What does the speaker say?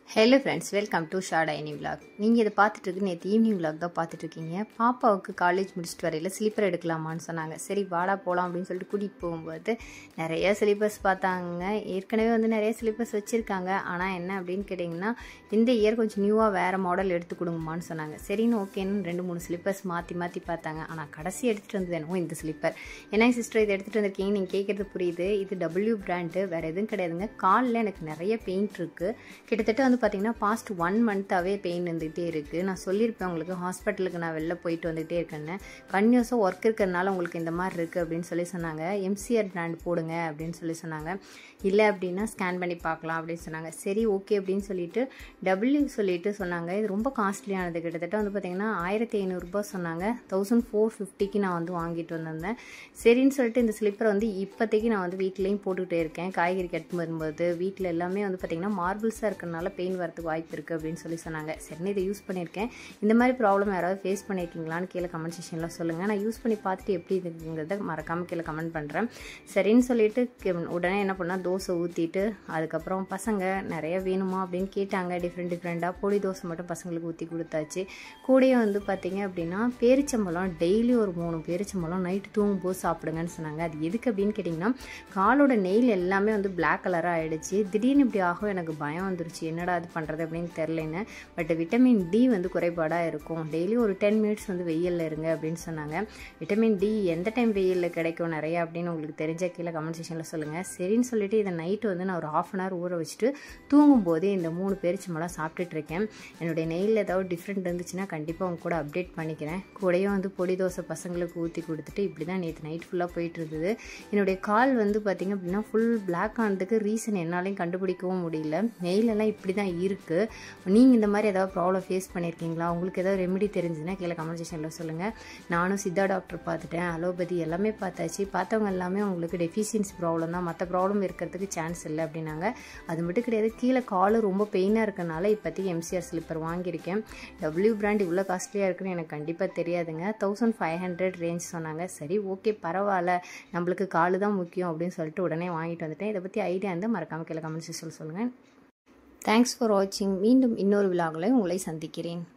Hello friends, welcome to short ஐனி vlog. நீங்கள் இதை பார்த்துட்டு இருக்கு நேற்று ஈவினிங் விலாக் தான் பார்த்துட்ருக்கீங்க. பாப்பாவுக்கு காலேஜ் முடிச்சுட்டு வரையில் ஸ்லீப்பர் எடுக்கலாமான்னு சொன்னாங்க. சரி வாடா போகலாம் அப்படின்னு சொல்லிட்டு கூட்டிகிட்டு போகும்போது நிறைய ஸ்லீப்பர்ஸ் பார்த்தாங்க. ஏற்கனவே நிறைய ஸ்லீப்பர்ஸ் வச்சுருக்காங்க. ஆனால் என்ன அப்படின்னு கேட்டிங்கன்னா, இந்த இயர் கொஞ்சம் நியூவாக வேறு மாடல் எடுத்து கொடுங்கம்மான்னு சொன்னாங்க. சரின்னு ஓகேன்னு 2-3 ஸ்லீப்பர்ஸ் மாற்றி பார்த்தாங்க. ஆனால் கடைசி எடுத்துகிட்டு வந்தது என்னவோ இந்த ஸ்லீப்பர். ஏன்னா சிஸ்டர் இதை எடுத்துகிட்டு வந்திருக்கீங்க, நீங்கள் கேட்குறது புரியுது. இது W பிராண்டு, வேறு எதுவும் கிடையாதுங்க. காலில் எனக்கு நிறைய பெயிண்ட் இருக்குது. கிட்டத்தட்ட பார்த்தீங்கன்னா பாஸ்ட் 1 மந்த்தாகவே பெயின் வந்துகிட்டே இருக்குது. நான் சொல்லியிருப்பேன் உங்களுக்கு, ஹாஸ்பிட்டலுக்கு நான் வெளில போயிட்டு வந்துகிட்டே இருக்கேன்னு. கன்யூஸாக ஒர்க் இருக்கிறதுனால உங்களுக்கு இந்த மாதிரி இருக்குது அப்படின்னு சொல்லி சொன்னாங்க. MCR பிராண்ட் போடுங்க அப்படின்னு சொல்லி சொன்னாங்க. இல்லை அப்படின்னா ஸ்கேன் பண்ணி பார்க்கலாம் அப்படின்னு சொன்னாங்க. சரி ஓகே அப்படின்னு சொல்லிட்டு W சொல்லிட்டு சொன்னாங்க. இது ரொம்ப காஸ்ட்லியானது. கிட்டத்தட்ட பார்த்தீங்கன்னா 1500 ரூபாய் சொன்னாங்க. 1450க்கு நான் வாங்கிட்டு வந்திருந்தேன். சரின்னு சொல்லிட்டு இந்த ஸ்லிப்பரை இப்போதைக்கு நான் வீட்லேயும் போட்டுக்கிட்டே இருக்கேன். காய்கறி கட்டு வரும்போது வீட்டில் எல்லாமே பார்த்தீங்கன்னா மார்பிள்ஸாக இருக்கிறதுனால பெயின் வரதுக்கு வாய்ப்பு இருக்குது அப்படின்னு சொல்லி சொன்னாங்க. சரின்னு இதை யூஸ் பண்ணியிருக்கேன். இந்த மாதிரி ப்ராப்ளம் யாராவது ஃபேஸ் பண்ணியிருக்கீங்களான்னு கீழே கமெண்ட் செக்ஷனில் சொல்லுங்கள். நான் யூஸ் பண்ணி பார்த்துட்டு எப்படி இருக்குங்கிறத மறக்காமல் கீழே கமெண்ட் பண்ணுறேன். சரின்னு சொல்லிட்டு உடனே என்ன பண்ணால் தோசை ஊற்றிட்டு, அதுக்கப்புறம் பசங்க நிறைய வேணுமா அப்படின்னு கேட்டாங்க. டிஃப்ரெண்ட்டாக பொடி தோசை மட்டும் பசங்களுக்கு ஊற்றி கொடுத்தாச்சு. கூடயே பார்த்தீங்க அப்படின்னா பேரிச்சம்பழம், டெய்லி ஒரு 3 பேரிச்சம்பழம் நைட்டு தூங்கும்போது சாப்பிடுங்கன்னு சொன்னாங்க. அது எதுக்கு அப்படின்னு கேட்டிங்கன்னா, காலோட நெயில் எல்லாமே பிளாக் கலராக ஆகிடுச்சு. திடீர்னு இப்படி ஆகும். எனக்கு பயம் வந்துருச்சு, என்னடா அது பண்ணுறது அப்படின்னு தெரிலன்னு. பட் விட்டமின் D குறைபாடாக இருக்கும். டெய்லி ஒரு 10 மினிட்ஸ் வெயிலில் இருங்க அப்படின்னு சொன்னாங்க. விட்டமின் D எந்த டைம் வெயிலில் கிடைக்கும் நிறையா அப்படின்னு உங்களுக்கு தெரிஞ்ச கீழே கமெண்ட் செக்ஷனில் சொல்லுங்கள். சரின்னு சொல்லிட்டு இதை நைட்டு நான் ஒரு 1/2 hour ஊற வச்சுட்டு தூங்கும்போதே இந்த 3 பேரிச்சம்பழம் சாப்பிட்டுட்டு இருக்கேன். என்னுடைய நெயிலில் ஏதாவது டிஃப்ரெண்ட் இருந்துச்சுன்னா கண்டிப்பாக உங்க கூட அப்டேட் பண்ணிக்கிறேன். கூடயும் பொடி தோசை பசங்களுக்கு ஊற்றி கொடுத்துட்டு இப்படி தான் நேற்று நைட் ஃபுல்லாக போயிட்டு இருந்தது. என்னுடைய கால் பார்த்திங்க அப்படின்னா ஃபுல் பிளாக் ஆனதுக்கு ரீசன் என்னாலையும் கண்டுபிடிக்கவும் முடியல. நெயிலெல்லாம் இப்படி தான் இருக்குது. நீங்கள் இந்த மாதிரி ஏதாவது ப்ராப்ளம் ஃபேஸ் பண்ணியிருக்கீங்களா? உங்களுக்கு ஏதாவது ரெமெடி தெரிஞ்சுன்னா கீழே கமெண்ட் செக்ஷனில் சொல்லுங்கள். நானும் சித்தா டாக்டர் பார்த்துட்டேன், அலோபதி எல்லாமே பார்த்தாச்சு. பார்த்தவங்க எல்லாமே உங்களுக்கு டெஃபிஷியன்சி ப்ராப்ளம் தான், மற்ற ப்ராப்ளம் இருக்கிறதுக்கு சான்ஸ் இல்லை அப்படின்னாங்க. அது மட்டும் கிடையாது, கீழே கால் ரொம்ப பெயினாக இருக்கனால இப்போதைக்கு MCR ஸ்லிப்பர் வாங்கியிருக்கேன். W பிராண்ட் இவ்வளோ காஸ்ட்லியாக இருக்குன்னு எனக்கு கண்டிப்பாக தெரியாதுங்க. 1500 ரேஞ்ச் சொன்னாங்க. சரி ஓகே பரவாயில்ல, நம்மளுக்கு கால் தான் முக்கியம் அப்படின்னு சொல்லிட்டு உடனே வாங்கிட்டு வந்துட்டேன். இதை பற்றி ஐடியா மறக்காமல் கீழே கமெண்ட் செக்ஷனில் சொல்லுங்கள். தேங்க்ஸ் ஃபார் வாட்சிங். மீண்டும் இன்னொரு விலாகில் உங்களை சந்திக்கிறேன்.